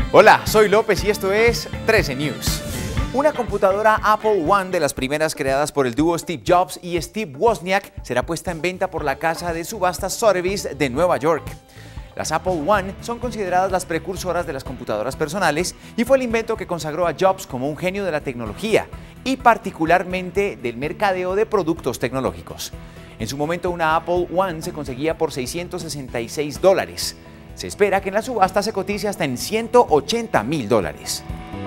Hola, soy López y esto es 13 News. Una computadora Apple One, de las primeras creadas por el dúo Steve Jobs y Steve Wozniak, será puesta en venta por la casa de subastas Sotheby's de Nueva York. Las Apple One son consideradas las precursoras de las computadoras personales y fue el invento que consagró a Jobs como un genio de la tecnología y particularmente del mercadeo de productos tecnológicos. En su momento, una Apple One se conseguía por $666. Se espera que en la subasta se cotice hasta en $180.000.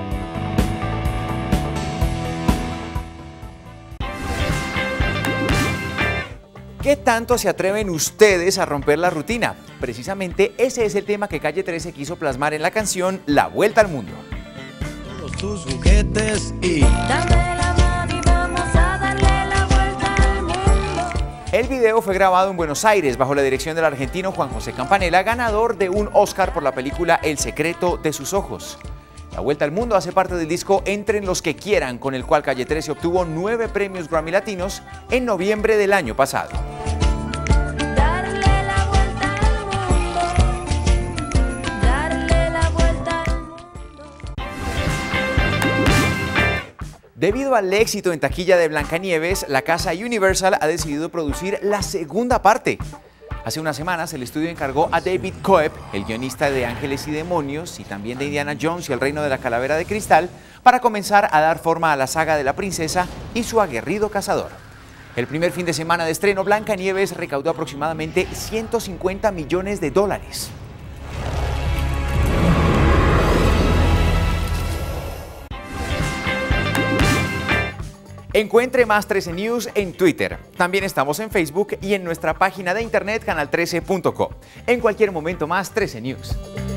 ¿Qué tanto se atreven ustedes a romper la rutina? Precisamente ese es el tema que Calle 13 quiso plasmar en la canción La Vuelta al Mundo. Tus juguetes y Dame la mano y vamos a darle la vuelta al mundo. El video fue grabado en Buenos Aires bajo la dirección del argentino Juan José Campanella, ganador de un Oscar por la película El secreto de sus ojos. La Vuelta al Mundo hace parte del disco Entren los que quieran, con el cual Calle 13 obtuvo 9 premios Grammy Latinos en noviembre del año pasado. Darle la vuelta al mundo. Darle la vuelta al mundo. Debido al éxito en taquilla de Blancanieves, la casa Universal ha decidido producir la segunda parte. Hace unas semanas el estudio encargó a David Coeb, el guionista de Ángeles y Demonios y también de Indiana Jones y el Reino de la Calavera de Cristal, para comenzar a dar forma a la saga de la princesa y su aguerrido cazador. El primer fin de semana de estreno, Blancanieves recaudó aproximadamente $150 millones. Encuentre más 13 News en Twitter. También estamos en Facebook y en nuestra página de internet canal13.co. En cualquier momento más 13 News.